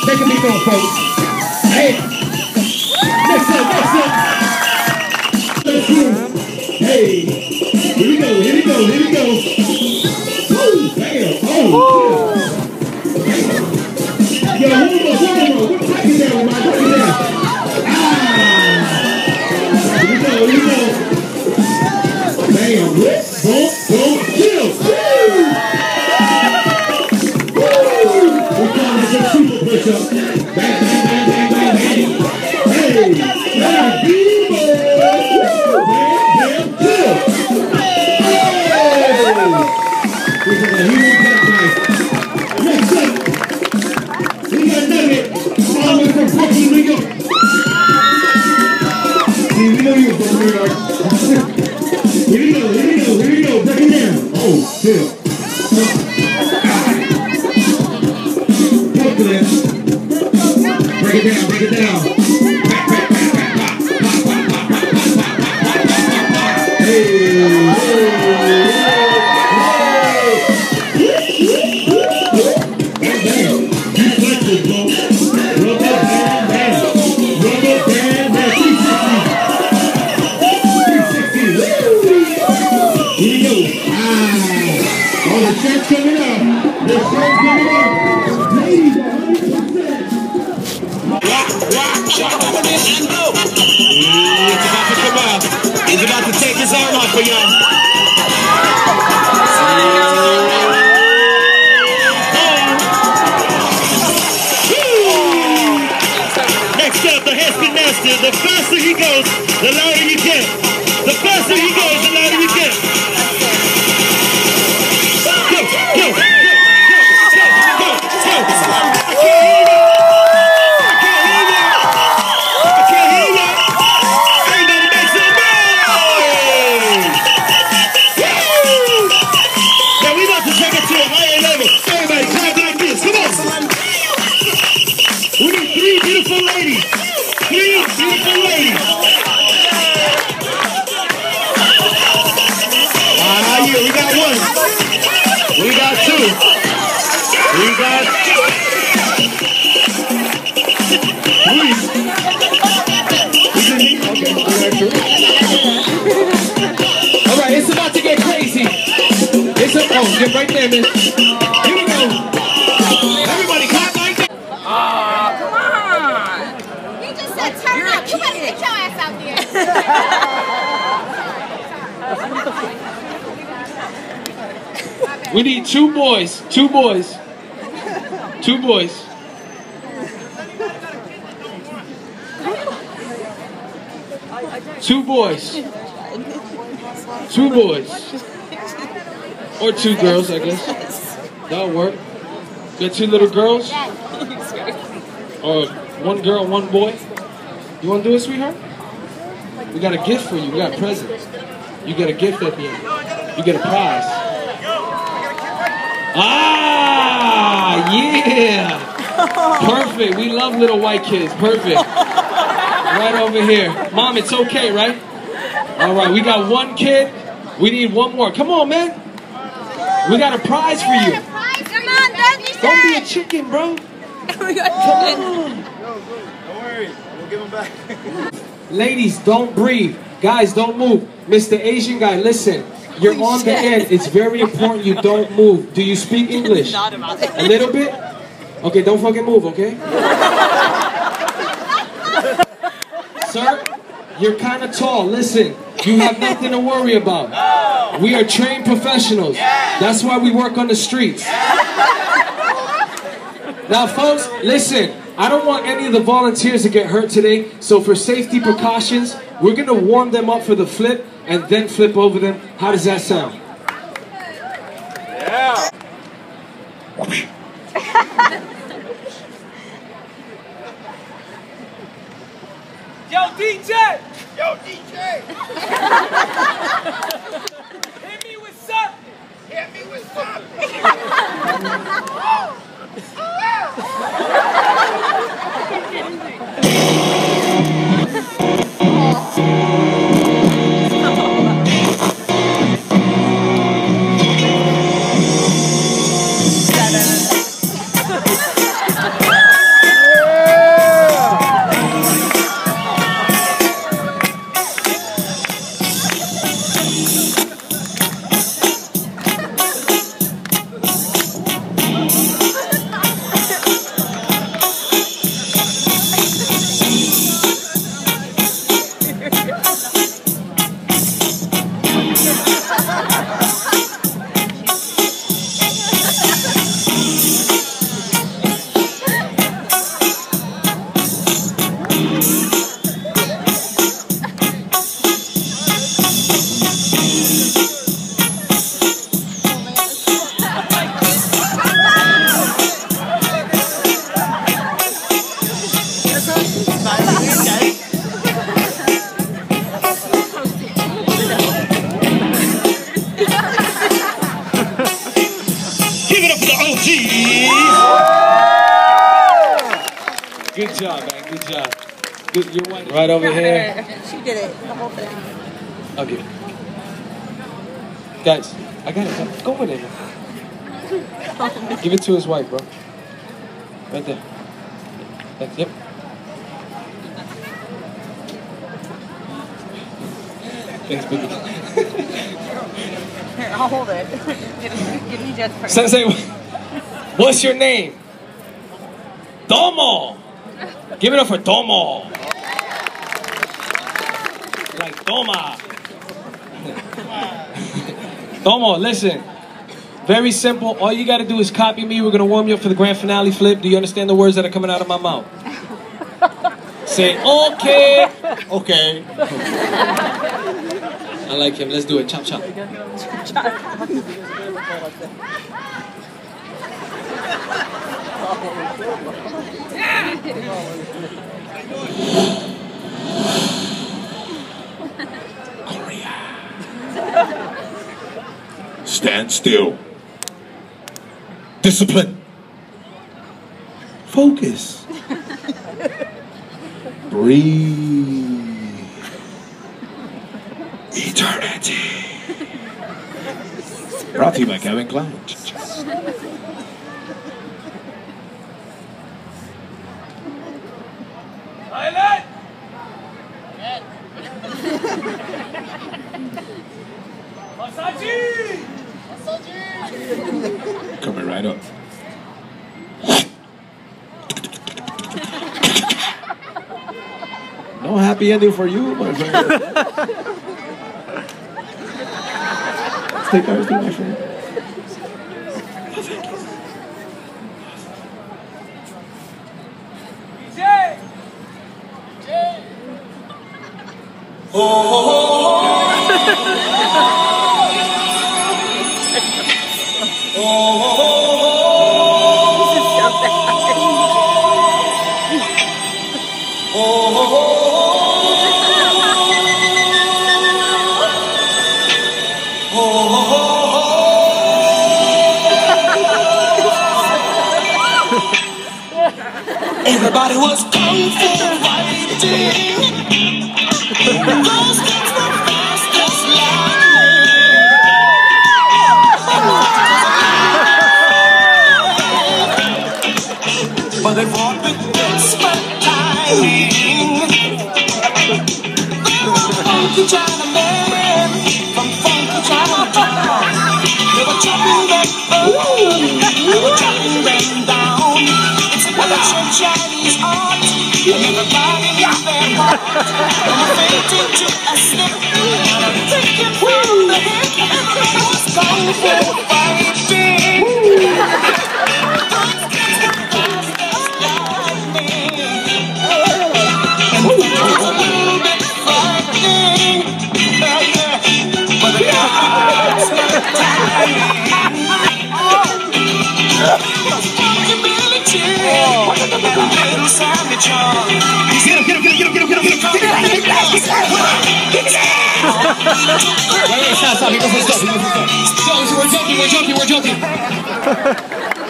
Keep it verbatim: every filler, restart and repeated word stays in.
Make a beat on, folks. Hey. Next up, next up. Let's do it. Hey. Here we go, here we go, here we go. Woo, damn. Oh, yeah. Yo, one more, one more. Break it down, man. Break it down. Ah. Here we go, here we go. Damn. Boom, boom, kill. Woo. Super push up. Bang, bang, bang, bang, bang, bang. Hey, hey, B-boy. Damn, kill. Hey. This is a huge night. Next up, we got Nugget. All the way from Brooklyn, New York. See, we know you're from New York. Here we go, here we go, here we go. Break it down. Oh, chill. Break it down, break it down. Hey, hey, hey. You flexible, bro. Rubber band, band. Rubber band, band. three sixty. Here we go. Ah. Oh, the shirt's coming up. The shirt's coming up. Ladies, it's about to come out. He's about to take his arm off for y'all. Next up, the headspin master. The faster he goes, the louder you get. The faster he goes, the louder you get. Go, go, go, go, go, go, go, go. Beautiful ladies. Three beautiful ladies. Ah, yeah, we got one. We got two. We got three. Okay, all right, it's about to get crazy. It's a, oh, get right there, man. Here we go. Everybody, clap like that. Turn up. You better get your ass out there. We need two boys. Two boys. Two boys. Two boys. Two boys. Or two girls, I guess. That'll work. Got two little girls? Or one girl, one boy? You want to do it, sweetheart? We got a gift for you. We got a present. You get a gift at the end. You get a prize. Ah, yeah. Perfect. We love little white kids. Perfect. Right over here. Mom, it's okay, right? All right, we got one kid. We need one more. Come on, man. We got a prize for you. Come on, don't be a chicken, bro. Come on. Give him back. Ladies, don't breathe. Guys, don't move. Mister Asian guy, listen. You're on the end. It's very important you don't move. Do you speak English? Not about it. A little bit? Okay, don't fucking move, okay? Sir, you're kind of tall. Listen, you have nothing to worry about. We are trained professionals. That's why we work on the streets. Now, folks, listen. I don't want any of the volunteers to get hurt today, so for safety precautions, we're going to warm them up for the flip and then flip over them. How does that sound? Yeah. Yo, D J! Yo, D J! Hit me with something! Hit me with something! Good job, man. Good job. Good, you're one right over here. She did it, the whole thing. Okay. Guys, I got it. Go with it. Give it to his wife, bro. Right there. That's, yep. Thanks, baby. Here, I'll hold it. Give, give me just first. Sensei, what's your name? Domo. Give it up for Domo. Like Doma. Domo, listen. Very simple. All you got to do is copy me. We're going to warm you up for the grand finale flip. Do you understand the words that are coming out of my mouth? Say, okay. Okay. I like him. Let's do it. Chop, chop. Korea. Stand still. Discipline. Focus. Breathe. Eternity. Brought to you by Kevin Klein. Silent! Masaji! Coming right up. No happy ending for you, my friend. Stay thirsty, my friend. D J! Oh, oh, everybody was kung fu fighting. Those kids were fast as lightning. But they fought with desperate timing. They were funky Chinamen from funky Chinatown. They were chopping them up, they were chopping them down. It's a ancient Chinese art, and everybody got their part. From a fainting to a slip, and I'm thinking from the hip, everybody was kung fu fighting. Those kids were fast as lightning, and it was a little bit frightening, yeah, yeah. But they got expert timing. Wait, wait, stop, stop. He goes, stop, he goes, stop. We're joking, we're joking, we're joking.